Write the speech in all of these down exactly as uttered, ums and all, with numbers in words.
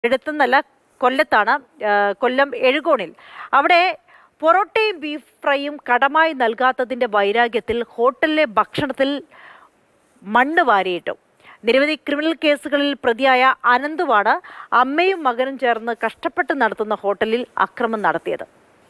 എടുത്തുന്നല്ല കൊല്ലത്താണ്, കൊല്ലം എഴുകോണിൽ. അവിടെ പൊറോട്ടയും ബീഫ് ഫ്രൈയും കടമായി നൽകാത്തതിൻ്റെ വൈരാഗ്യത്തിൽ ഹോട്ടലിലെ ഭക്ഷണത്തിൽ മണ്ണ് വാരിയിട്ടു. നിരവധി ക്രിമിനൽ കേസുകളിൽ പ്രതിയായ അനന്തുവാണ് അമ്മയും മകനും ചേർന്ന് കഷ്ടപ്പെട്ട് നടത്തുന്ന ഹോട്ടലിൽ അക്രമം നടത്തിയത്.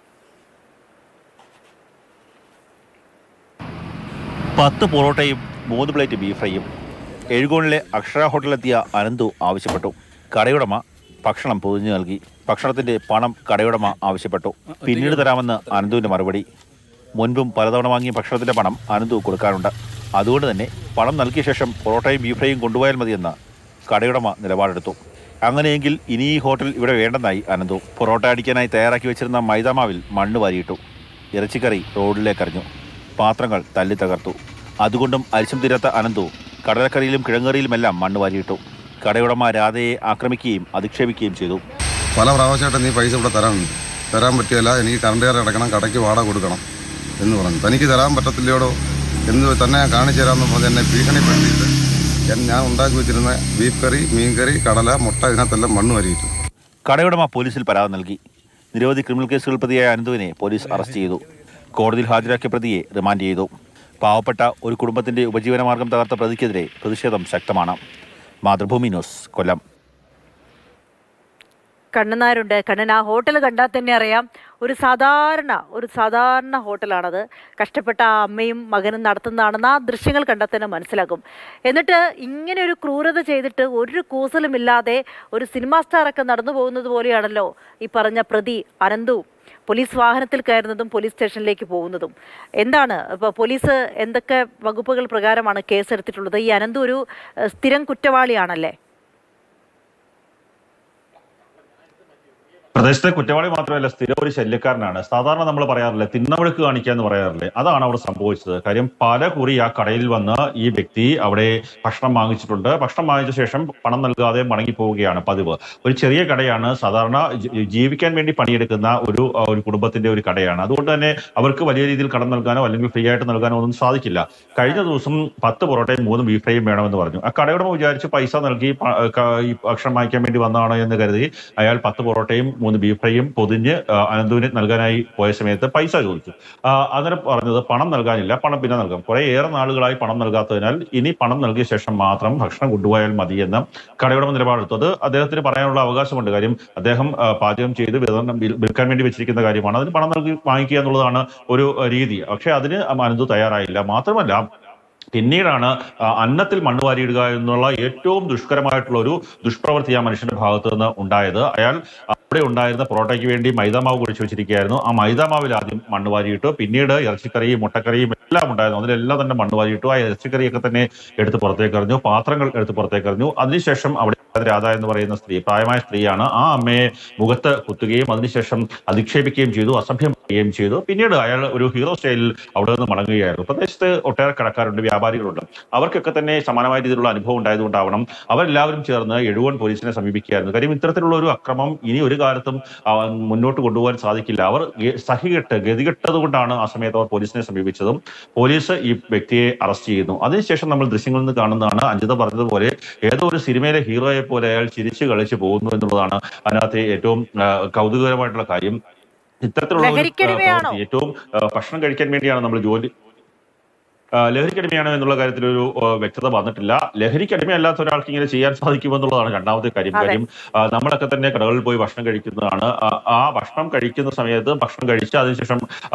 പത്ത് പൊറോട്ടയും മൂന്ന് പ്ലേറ്റ് ബീഫ് ഫ്രൈയും എഴുകോണിലെ അക്ഷര ഹോട്ടലിലെത്തിയ അനന്തു ആവശ്യപ്പെട്ടു. കടയുടമ ഭക്ഷണം പൊതിഞ്ഞു നൽകി. ഭക്ഷണത്തിന്റെ പണം കടയുടമ ആവശ്യപ്പെട്ടു. പിന്നീട് തരാമെന്ന് അനന്തുവിന്റെ മറുപടി. മുൻപും പലതവണ വാങ്ങിയ ഭക്ഷണത്തിന്റെ പണം അനന്തു കൊടുക്കാറുണ്ട്. അതുകൊണ്ട് തന്നെ പണം നൽകിയ ശേഷം പൊറോട്ടയും ബീഫ് ഫ്രൈയും കൊണ്ടുപോയാൽ മതിയെന്ന് കടയുടമ നിലപാടെടുത്തു. അങ്ങനെയെങ്കിൽ ഇനി ഈ ഹോട്ടൽ ഇവിടെ വേണ്ടെന്നായി അനന്തു. പൊറോട്ട അടിക്കാനായി തയ്യാറാക്കി വെച്ചിരുന്ന മൈദാമാവിൽ മണ്ണ് വാരിയിട്ടു. ഇറച്ചിക്കറി റോഡിലേക്കറിഞ്ഞു. പാത്രങ്ങൾ തല്ലി തകർത്തു. അതുകൊണ്ടും അരിശം തീരാത്ത അനന്തു കടലക്കറിയിലും കിഴങ്ങറിയിലുമെല്ലാം മണ്ണ് വാരിയിട്ടു. കടയുടമ രാധയെ ആക്രമിക്കുകയും അധിക്ഷേപിക്കുകയും ചെയ്തു. പല പ്രാവശ്യമായിട്ട് നീ പൈസ ഇവിടെ തരാനുണ്ട്, തരാൻ പറ്റിയല്ല, എനിക്ക് കറണ്ട് കാർ അടക്കണം, കടയ്ക്ക് വാടക കൊടുക്കണം എന്ന് പറഞ്ഞു. തനിക്ക് തരാൻ പറ്റത്തില്ലയോടോ എന്ന് തന്നെ കാണിച്ചു തരാമെന്ന് പറഞ്ഞ് എന്നെ ഭീഷണിപ്പെടുത്തിയിട്ട് ഞാൻ ഉണ്ടാക്കി വെച്ചിരുന്ന ബീഫ് കറി, മീൻ കറി, കടല, മുട്ട ഇതിനകത്തെല്ലാം മണ്ണ് വാരിയിട്ടു. കടയുടമ പോലീസിൽ പരാതി നൽകി. നിരവധി ക്രിമിനൽ കേസുകൾ പ്രതിയായ അനന്തുവിനെ പോലീസ് അറസ്റ്റ് ചെയ്തു. കോടതിയിൽ ഹാജരാക്കിയ പ്രതിയെ റിമാൻഡ് ചെയ്തു. പാവപ്പെട്ട ഒരു കുടുംബത്തിന്റെ ഉപജീവനമാർഗം തകർത്ത പ്രതിക്കെതിരെ പ്രതിഷേധം ശക്തമാണ്. മാതൃഭൂമി ന്യൂസ്, കൊല്ലം. കണ്ണനാരുണ്ട്. കണ്ണൻ, ആ ഹോട്ടൽ കണ്ടാൽ തന്നെ അറിയാം ഒരു സാധാരണ ഒരു സാധാരണ ഹോട്ടലാണത്. കഷ്ടപ്പെട്ട ആ അമ്മയും മകനും നടത്തുന്നതാണെന്ന് ആ ദൃശ്യങ്ങൾ കണ്ടാൽ തന്നെ മനസ്സിലാക്കും. എന്നിട്ട് ഇങ്ങനെ ഒരു ക്രൂരത ചെയ്തിട്ട് ഒരു കൂസലുമില്ലാതെ ഒരു സിനിമാ സ്റ്റാറൊക്കെ നടന്നു പോകുന്നത് പോലെയാണല്ലോ ഈ പറഞ്ഞ പ്രതി അനന്തു പോലീസ് വാഹനത്തിൽ കയറുന്നതും പോലീസ് സ്റ്റേഷനിലേക്ക് പോകുന്നതും. എന്താണ് ഇപ്പോൾ പോലീസ് എന്തൊക്കെ വകുപ്പുകൾ പ്രകാരമാണ് കേസെടുത്തിട്ടുള്ളത്? ഈ അനന്തു ഒരു സ്ഥിരം കുറ്റവാളിയാണല്ലേ? പ്രദേശത്തെ കുറ്റവാളി മാത്രമല്ല, സ്ഥിരം ഒരു ശല്യക്കാരനാണ്. സാധാരണ നമ്മൾ പറയാറില്ലേ, തിന്നവിളക്ക് കാണിക്കുക എന്ന് പറയാറില്ലേ, അതാണ് അവിടെ സംഭവിച്ചത്. കാര്യം പല കുറി ആ കടയിൽ വന്ന് ഈ വ്യക്തി അവിടെ ഭക്ഷണം വാങ്ങിച്ചിട്ടുണ്ട്. ഭക്ഷണം വാങ്ങിച്ച ശേഷം പണം നൽകാതെ മടങ്ങി പോവുകയാണ് പതിവ്. ഒരു ചെറിയ കടയാണ്, സാധാരണ ജീവിക്കാൻ വേണ്ടി പണിയെടുക്കുന്ന ഒരു ഒരു കുടുംബത്തിന്റെ ഒരു കടയാണ്. അതുകൊണ്ട് തന്നെ അവർക്ക് വലിയ രീതിയിൽ കടം നൽകാനോ അല്ലെങ്കിൽ ഫ്രീ ആയിട്ട് നൽകാനോ ഒന്നും സാധിക്കില്ല. കഴിഞ്ഞ ദിവസം പത്ത് പൊറോട്ടയും മൂന്ന് ബീഫ് ഫ്രൈയും വേണമെന്ന് പറഞ്ഞു. ആ കടയുടമ വിചാരിച്ച് പൈസ നൽകി ഭക്ഷണം വാങ്ങിക്കാൻ വേണ്ടി വന്നതാണോ എന്ന് കരുതി അയാൾ പത്ത് പൊറോട്ടയും മൂന്ന് ബീഫ് ഫ്രൈയും പൊതിഞ്ഞ് അനന്തുവിന് നൽകാനായി പോയ സമയത്ത് പൈസ ചോദിച്ചു. അന്നേരം പറഞ്ഞത് പണം നൽകാനില്ല, പണം പിന്നെ നൽകാം. കുറെ ഏറെ നാളുകളായി പണം നൽകാത്തതിനാൽ ഇനി പണം നൽകിയ ശേഷം മാത്രം ഭക്ഷണം കൊണ്ടുപോയാൽ മതിയെന്ന് കടയുടമ നിലപാടെടുത്തു. അത് അദ്ദേഹത്തിന് പറയാനുള്ള അവകാശമുണ്ട്. കാര്യം അദ്ദേഹം പാചകം ചെയ്ത് വിതരണം വിൽക്കാൻ വേണ്ടി വെച്ചിരിക്കുന്ന കാര്യമാണ്. അതിന് പണം നൽകി വാങ്ങിക്കുക എന്നുള്ളതാണ് ഒരു രീതി. പക്ഷെ അതിന് അനന്തു തയ്യാറായില്ല. മാത്രമല്ല, പിന്നീടാണ് അന്നത്തിൽ മണ്ണ് വാരിയിടുക എന്നുള്ള ഏറ്റവും ദുഷ്കരമായിട്ടുള്ള ഒരു ദുഷ്പ്രവൃത്തി ആ മനുഷ്യന്റെ ഭാഗത്തു നിന്ന് ഉണ്ടായത്. അയാൾ അവിടെ ഉണ്ടായിരുന്ന പൊറോട്ടയ്ക്ക് വേണ്ടി മൈദാമാവ് കുഴിച്ചു വെച്ചിരിക്കുകയായിരുന്നു. ആ മൈദാമാവിൽ ആദ്യം മണ്ണ് വാരിയിട്ടു. പിന്നീട് ഇറച്ചിക്കറിയും മുട്ടക്കറിയും എല്ലാം ഉണ്ടായിരുന്നു, അതിലെല്ലാം തന്നെ മണ്ണ് വാരിയിട്ടു. ആ ഇറച്ചിക്കറിയൊക്കെ തന്നെ എടുത്ത് പുറത്തേക്ക് എറിഞ്ഞു, പാത്രങ്ങൾ എടുത്ത് പുറത്തേക്ക് എറിഞ്ഞു. അതിനുശേഷം അവിടെ രാധ എന്ന് പറയുന്ന സ്ത്രീ, പ്രായമായ സ്ത്രീയാണ്, ആ അമ്മയെ മുഖത്ത് കുത്തുകയും അതിനുശേഷം അധിക്ഷേപിക്കുകയും ചെയ്തു, അസഭ്യം പറയുകയും ചെയ്തു. പിന്നീട് അയാൾ ഒരു ഹീറോ സ്റ്റൈലിൽ അവിടെ നിന്ന് മടങ്ങുകയായിരുന്നു. പ്രദേശത്ത് ഒട്ടേറെ കടക്കാരുണ്ട്, വ്യാപാരികളുണ്ട്. അവർക്കൊക്കെ തന്നെ സമാനമായ രീതിയിലുള്ള അനുഭവം ഉണ്ടായതുകൊണ്ടാവണം അവരെല്ലാവരും ചേർന്ന് എഴുകോൺ പോലീസിനെ സമീപിക്കുകയായിരുന്നു. കാര്യം ഇത്തരത്തിലുള്ള ഒരു അക്രമം ഇനി ഒരു കാലത്തും മുന്നോട്ട് കൊണ്ടുപോകാൻ സാധിക്കില്ല. അവർ സഹികെട്ട് ഗതികെട്ടത് കൊണ്ടാണ് ആ സമയത്ത് അവർ പോലീസിനെ സമീപിച്ചതും. പോലീസ് ഈ വ്യക്തിയെ അറസ്റ്റ് ചെയ്യുന്നു. അതിനുശേഷം നമ്മൾ ദൃശ്യങ്ങളിൽ നിന്ന് കാണുന്നതാണ് അഞ്ജിത പറഞ്ഞതുപോലെ ഏതോ ഒരു സിനിമയിലെ ഹീറോയെ പോലെ അയാൾ ചിരിച്ചു കളിച്ച് പോകുന്നു എന്നുള്ളതാണ് അതിനകത്തെ ഏറ്റവും കൗതുകകരമായിട്ടുള്ള കാര്യം. ഇത്തരത്തിലുള്ള ഏറ്റവും ഭക്ഷണം കഴിക്കാൻ വേണ്ടിയാണ് നമ്മൾ ജോലി ലഹരിക്കടിമയാണോ എന്നുള്ള കാര്യത്തിൽ ഒരു വ്യക്തത വന്നിട്ടില്ല. ലഹരിക്കടിമയല്ലാത്ത ഒരാൾക്ക് ഇങ്ങനെ ചെയ്യാൻ സാധിക്കുമെന്നുള്ളതാണ് രണ്ടാമത്തെ കാര്യം. കാര്യം നമ്മളൊക്കെ തന്നെ കടകളിൽ പോയി ഭക്ഷണം കഴിക്കുന്നതാണ്. ആ ഭക്ഷണം കഴിക്കുന്ന സമയത്ത് ഭക്ഷണം കഴിച്ച് അതിനുശേഷം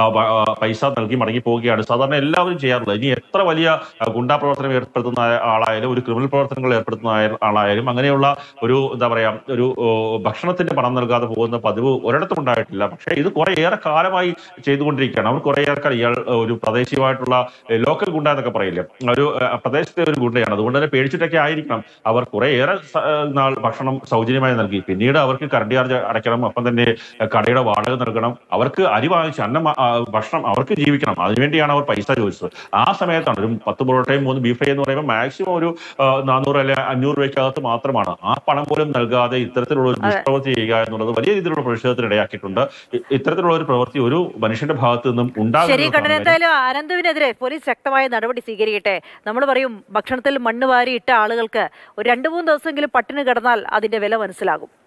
പൈസ നൽകി മടങ്ങി പോവുകയാണ് സാധാരണ എല്ലാവരും ചെയ്യാറുള്ളത്. ഇനി എത്ര വലിയ ഗുണ്ടാ പ്രവർത്തനം ഏർപ്പെടുത്തുന്ന ആളായാലും ഒരു ക്രിമിനൽ പ്രവർത്തനങ്ങൾ ഏർപ്പെടുത്തുന്ന ആളായാലും അങ്ങനെയുള്ള ഒരു എന്താ പറയാ ഒരു ഭക്ഷണത്തിന്റെ പണം നൽകാതെ പോകുന്ന പതിവ് ഒരിടത്തും ഉണ്ടായിട്ടില്ല. പക്ഷേ ഇത് കുറെ ഏറെ കാലമായി ചെയ്തുകൊണ്ടിരിക്കുകയാണ്. അവർ കുറെ ഏറെ ഇയാൾ ഒരു പ്രാദേശികമായിട്ടുള്ള ലോക്കൽ ഗുണ്ട എന്നൊക്കെ പറയില്ലേ, ഒരു പ്രദേശത്തെ ഒരു ഗുണ്ടയാണ്. അതുകൊണ്ട് തന്നെ പേടിച്ചിട്ടൊക്കെ ആയിരിക്കണം അവർ കുറെ ഏറെ നാൾ ഭക്ഷണം സൗജന്യമായി നൽകി. പിന്നീട് അവർക്ക് കറണ്ട് ചാർജ് അടയ്ക്കണം, ഒപ്പം തന്നെ കടയുടെ വാടക നൽകണം, അവർക്ക് അരി വാങ്ങിച്ച് അന്നം ഭക്ഷണം അവർക്ക് ജീവിക്കണം. അതിനുവേണ്ടിയാണ് അവർ പൈസ ചോദിച്ചത്. ആ സമയത്താണ് ഒരു പത്ത് പൊറോട്ടയും മൂന്ന് ബീഫ് ഫ്രൈ എന്ന് പറയുമ്പോൾ മാക്സിമം ഒരു നാനൂറ് അല്ലെ അഞ്ഞൂറ് രൂപയ്ക്കകത്ത് മാത്രമാണ്. ആ പണം പോലും നൽകാതെ ഇത്തരത്തിലുള്ള ഒരു ദുഷ്പ്രവൃത്തി ചെയ്യുക എന്നുള്ളത് വലിയ രീതിയിലുള്ള പ്രതിഷേധത്തിന് ഇടയാക്കിയിട്ടുണ്ട്. ഇത്തരത്തിലുള്ള ഒരു പ്രവൃത്തി ഒരു മനുഷ്യന്റെ ഭാഗത്തു നിന്നും ഉണ്ടാകും. അനന്തുവിനെതിരെ പോലീസ് ശക്തമായ നടപടി സ്വീകരിക്കട്ടെ. നമ്മൾ പറയും ഭക്ഷണത്തിൽ മണ്ണ് വാരി ഇട്ട ആളുകൾക്ക് ഒരു രണ്ടു മൂന്ന് ദിവസമെങ്കിലും പട്ടിണി കിടന്നാൽ അതിന്റെ വില മനസ്സിലാകും.